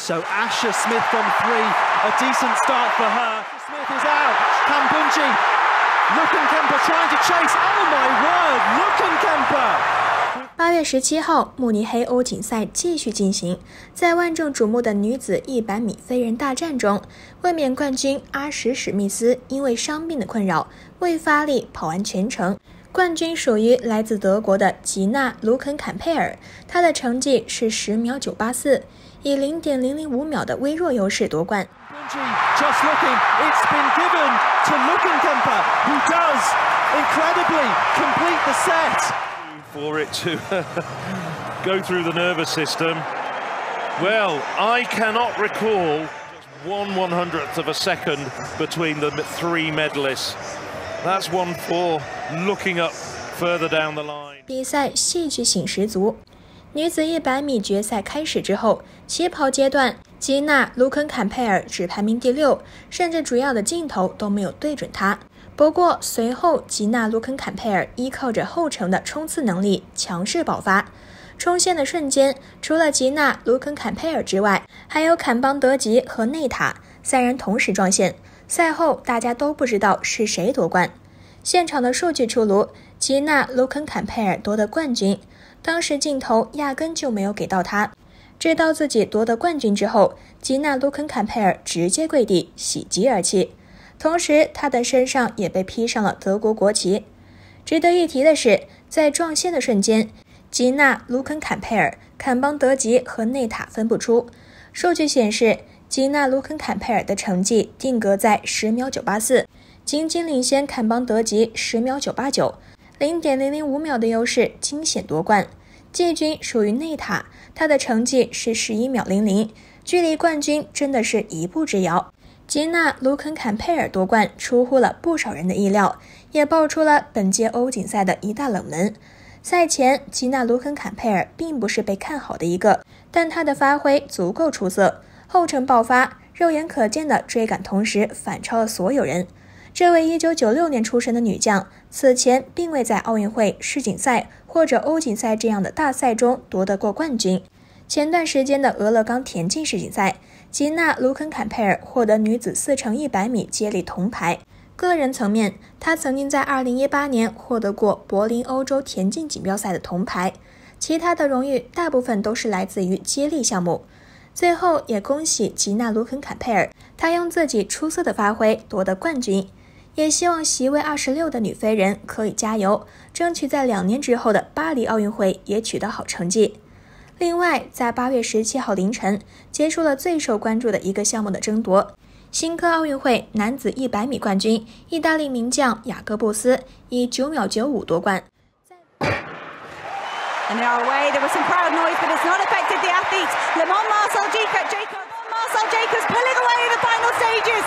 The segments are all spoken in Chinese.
So Asher Smith from 3, a decent start for her. Smith is out. Kambunji, Lukenkemper trying to chase. Oh my word, Lukenkemper! 8月17号，慕尼黑欧锦赛继续进行。在万众瞩目的女子100米飞人大战中，卫冕冠军阿什·史密斯因为伤病的困扰，未发力跑完全程。冠军属于来自德国的吉娜·卢肯坎佩尔，她的成绩是10秒984，以0.005秒的微弱优势夺冠。 Just looking, it's been given to Lukenkemper, who does incredibly complete the set. For it to go through the nervous system. Well, I cannot recall just 1/100th of a second between the 3 medalists. That's one for looking up further down the line. 比赛戏剧性十足。女子100米决赛开始之后，起跑阶段，吉娜·卢肯坎佩尔只排名第6，甚至主要的镜头都没有对准她。不过随后吉娜·卢肯坎佩尔依靠着后程的冲刺能力强势爆发，冲线的瞬间，除了吉娜·卢肯坎佩尔之外，还有坎邦德吉和内塔3人同时撞线。赛后大家都不知道是谁夺冠。现场的数据出炉，吉娜·卢肯坎佩尔夺得冠军，当时镜头压根就没有给到她。知道自己夺得冠军之后，吉娜·卢肯坎佩尔直接跪地喜极而泣，同时她的身上也被披上了德国国旗。值得一提的是，在撞线的瞬间，吉娜·卢肯坎佩尔、坎邦德吉和内塔分不出。数据显示，吉娜·卢肯坎佩尔的成绩定格在10秒984，仅仅领先坎邦德吉10秒989，0.005秒的优势惊险夺冠。季军属于内塔，他的成绩是11秒00，距离冠军真的是一步之遥。吉娜·卢肯坎佩尔夺冠出乎了不少人的意料，也爆出了本届欧锦赛的一大冷门。赛前，吉娜·卢肯坎佩尔并不是被看好的一个，但她的发挥足够出色，后程爆发，肉眼可见的追赶同时反超了所有人。这位1996年出生的女将，此前并未在奥运会、世锦赛或者欧锦赛这样的大赛中夺得过冠军。前段时间的俄勒冈田径世锦赛，吉娜·卢肯坎佩尔获得女子4×100米接力铜牌。个人层面，她曾经在2018年获得过柏林欧洲田径锦标赛的铜牌，其他的荣誉大部分都是来自于接力项目。最后也恭喜吉娜·卢肯坎佩尔，她用自己出色的发挥夺得冠军。也希望席位26的女飞人可以加油，争取在2年之后的巴黎奥运会也取得好成绩。另外，在8月17号凌晨，结束了最受关注的一个项目的争夺。新科奥运会男子100米冠军，意大利名将雅各布斯以9秒95夺冠。 And they are away. There was some crowd noise, but it's not affected the athletes. Le Mans Marcel Jacobs pulling away in the final stages.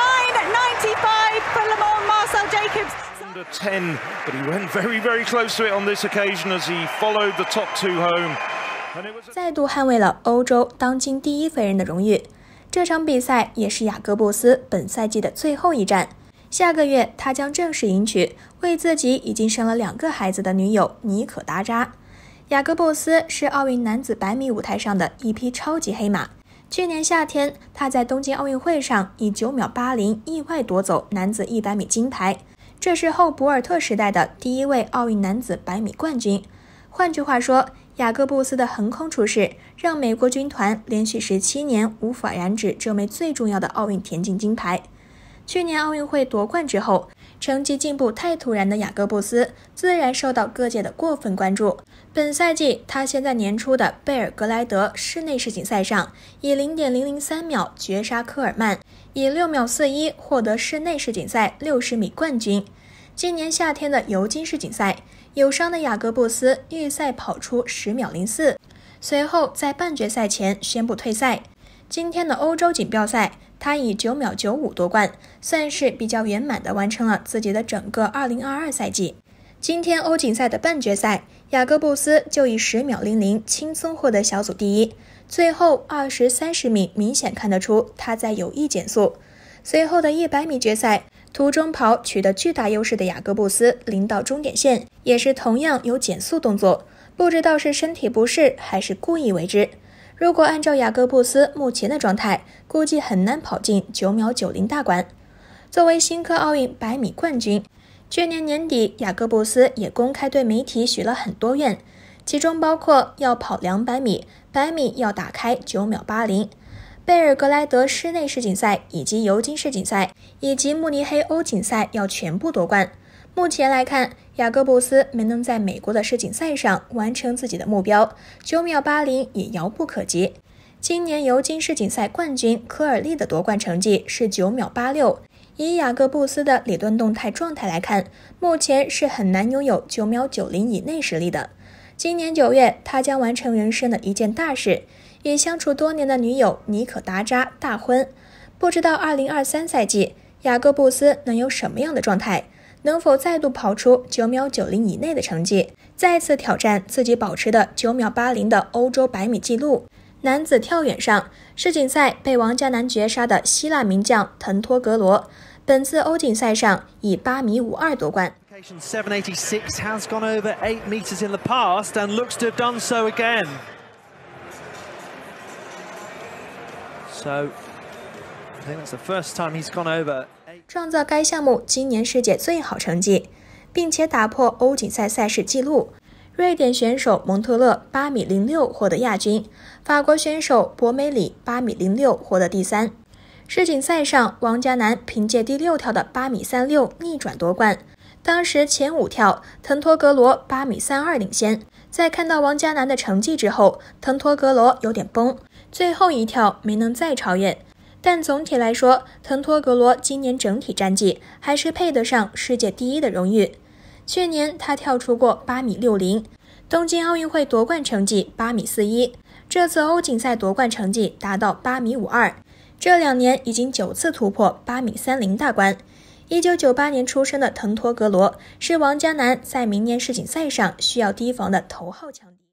9.95 for Le Mans Marcel Jacobs. Under 10, but he went very, very close to it on this occasion as he followed the top 2 home. 再度捍卫了欧洲当今第1飞人的荣誉。这场比赛也是雅各布斯本赛季的最后一战。下个月，他将正式迎娶为自己已经生了2个孩子的女友妮可达扎。雅各布斯是奥运男子100米舞台上的一匹超级黑马。去年夏天，他在东京奥运会上以9秒80意外夺走男子100米金牌，这是后博尔特时代的第1位奥运男子100米冠军。换句话说，雅各布斯的横空出世，让美国军团连续17年无法染指这枚最重要的奥运田径金牌。去年奥运会夺冠之后，成绩进步太突然的雅各布斯自然受到各界的过分关注。本赛季，他先在年初的贝尔格莱德室内世锦赛上以0.003秒绝杀科尔曼，以6秒41获得室内世锦赛60米冠军。今年夏天的尤金世锦赛，有伤的雅各布斯预赛跑出10秒04，随后在半决赛前宣布退赛。今天的欧洲锦标赛，他以9秒95夺冠，算是比较圆满地完成了自己的整个2022赛季。今天欧锦赛的半决赛，雅各布斯就以10秒00轻松获得小组第1，最后20、30米明显看得出他在有意减速。随后的100米决赛，途中跑取得巨大优势的雅各布斯临到终点线，也是同样有减速动作，不知道是身体不适还是故意为之。 如果按照雅各布斯目前的状态，估计很难跑进9秒90大关。作为新科奥运100米冠军，去年年底雅各布斯也公开对媒体许了很多愿，其中包括要跑200米、100米要打开9秒80。贝尔格莱德室内世锦赛以及尤金世锦赛以及慕尼黑欧锦赛要全部夺冠。目前来看，雅各布斯没能在美国的世锦赛上完成自己的目标，9秒80也遥不可及。今年尤金世锦赛冠军科尔利的夺冠成绩是9秒86，以雅各布斯的理论动态状态来看，目前是很难拥有9秒90以内实力的。今年9月，他将完成人生的一件大事，与相处多年的女友妮可达扎大婚。不知道2023赛季雅各布斯能有什么样的状态，能否再度跑出9秒90以内的成绩，再次挑战自己保持的9秒80的欧洲100米纪录。男子跳远上，世锦赛被王嘉男绝杀的希腊名将滕托格罗，本次欧锦赛上以8米52夺冠。 786 has gone over 8 meters in the past and looks to have done so again. So, I think that's the first time he's gone over. 创造该项目今年世界最好成绩，并且打破欧锦赛赛事纪录。瑞典选手蒙特勒8米06获得亚军，法国选手博梅里8米06获得第3。世锦赛上，王嘉男凭借第6跳的8米36逆转夺冠。当时前5跳，滕托格罗8米32领先。在看到王嘉男的成绩之后，滕托格罗有点崩，最后1跳没能再超越。但总体来说，滕托格罗今年整体战绩还是配得上世界第1的荣誉。去年他跳出过8米60，东京奥运会夺冠成绩8米41，这次欧锦赛夺冠成绩达到8米52，这2年已经9次突破8米30大关。1998年出生的滕托格罗是王嘉男在明年世锦赛上需要提防的头号强敌。